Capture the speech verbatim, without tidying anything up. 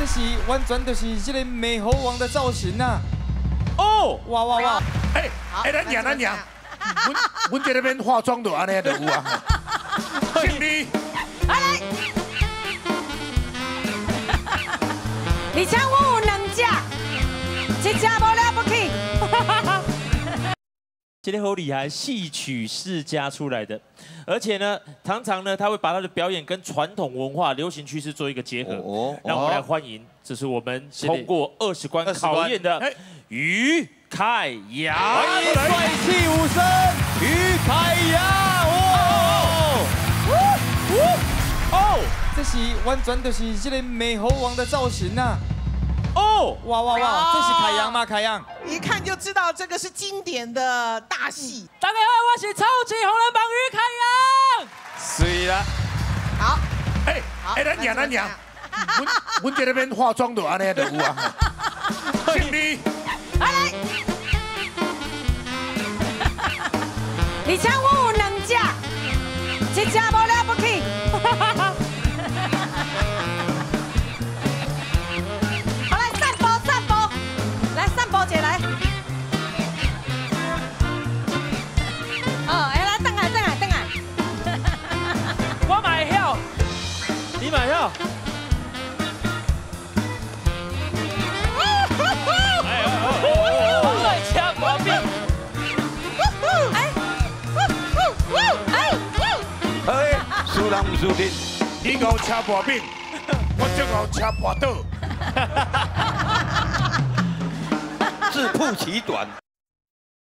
这是完全就是这个美猴王的造型呐！哦，哇哇哇！ 哎哎，咱娘咱娘，阮阮这边化妆就安尼就有啊。胜利！ 来，而且我有两只，一只无了不起。 今天好厉害，戏曲世家出来的，而且呢，常常呢，他会把他的表演跟传统文化、流行趋势做一个结合。哦，让我们来欢迎，这是我们通过二十关考验的于凯阳， 欢迎帅气武生于凯阳！哦哦哦，这是完全就是这个美猴王的造型呐！哦，哇哇哇！这是凯阳吗？凯阳， 一看就知道这个是经典的大戏。 大家好，我是超级红人榜于凯阳。 水了。 好， 哎哎，咱娘咱娘，阮阮这边化妆就安尼就有啊。胜利！ 来，而且我有两只，一只无了不起。 买票！哎哎哎！来掐毛病！哎！ 哎，输人唔输阵， 你搞掐毛病，我就搞掐毛刀。 自曝其短。